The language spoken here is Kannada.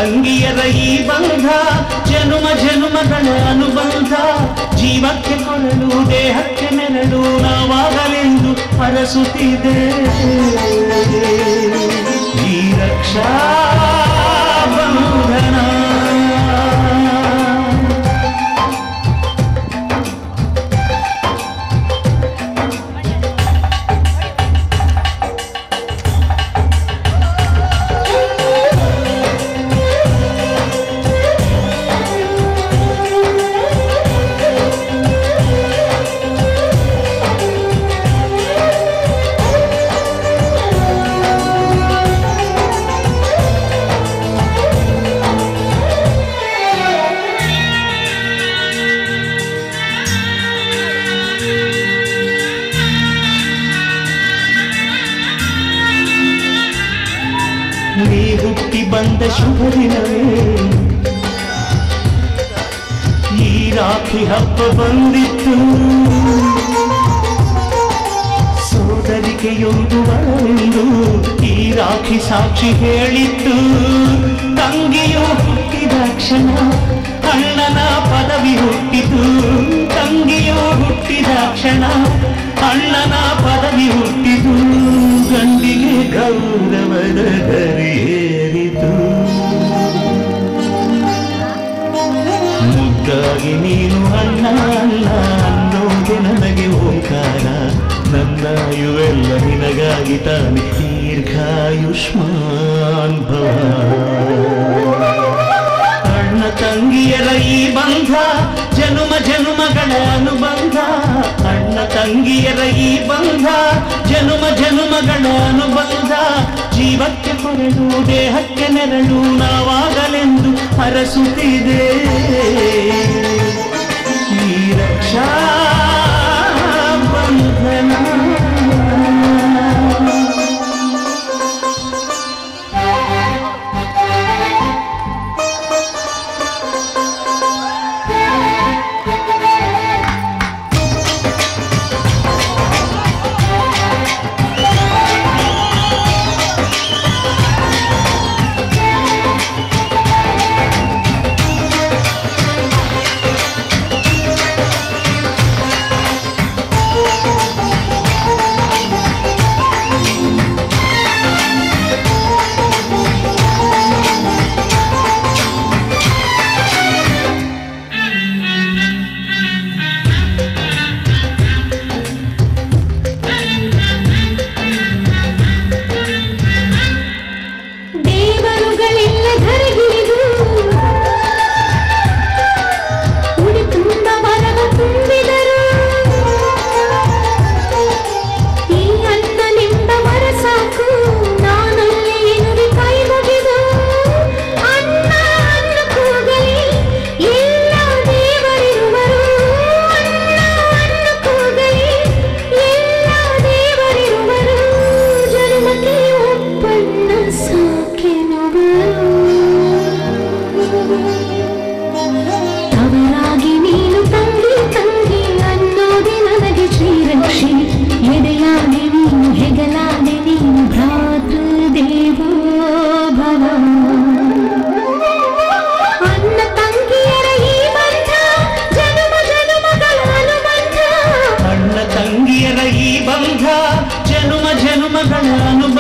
ತಂಗಿಯರ ಈ ಬಂಧ ಜನುಮ ಜನುಮಗಳ ಅನುಬಂಧ ಜೀವಕ್ಕೆ ಕೊರಳು ದೇಹಕ್ಕೆ ನೆರಳು ನಾವಾಗಲೆಂದು ಹರಸುತ್ತಿದೆ ಈ ರಕ್ಷಾ ಬಂಧನ ನೀ ಹುಟ್ಟಿ ಬಂದ ಶುಭ ದಿನವೇ ಈ ರಾಖಿ ಹಬ್ಬ ಬಂದಿತ್ತು ಸೋದರಿಕೆಯೊಂದು ಬರಲೆಂದು ಈ ರಾಖಿ ಸಾಕ್ಷಿ ಹೇಳಿತ್ತು ತಂಗಿಯು ಹುಟ್ಟಿದ ಕ್ಷಣ ಅಣ್ಣನ ಪದವಿ ಹುಟ್ಟಿತು ತಂಗಿಯು ಹುಟ್ಟಿದ ಕ್ಷಣ ಅಣ್ಣನ ಪದವಿ ಹುಟ್ಟಿತು ಗಂಡಿಗೆ ಗೌರವದ ಗರಿಯೇರಿತು ಮುದ್ದಾಗಿ ನೀನು ಅಣ್ಣ ಅಲ್ಲ ಅನ್ನೋಗೆ ನನಗೆ ಓಂಕಾರ ನನ್ನಾಯುವೆಲ್ಲ ನಿನಗಾಗಿ ತಾನೆ ದೀರ್ಘಾಯುಷ್ಮಾನ್ ಭವ ಅಣ್ಣ ತಂಗಿಯರ ಈ ಬಂಧ ಜನುಮ ಜನುಮಗಳ ಅನುಬಂಧ ಅಣ್ಣ ತಂಗಿಯರ ಈ ಬಂಧ ಜನುಮ ಜನುಮಗಳ ಅನುಬಂಧ ಜೀವಕ್ಕೆ ಕೊರಳು ದೇಹಕ್ಕೆ ನೆರಳು ನಾವಾಗಲೆಂದು ಹರಸುತ್ತಿದೆ ಈ ರಕ್ಷಾ ಬಂಧನ ಜನುಮ ಜನುಮಗಳ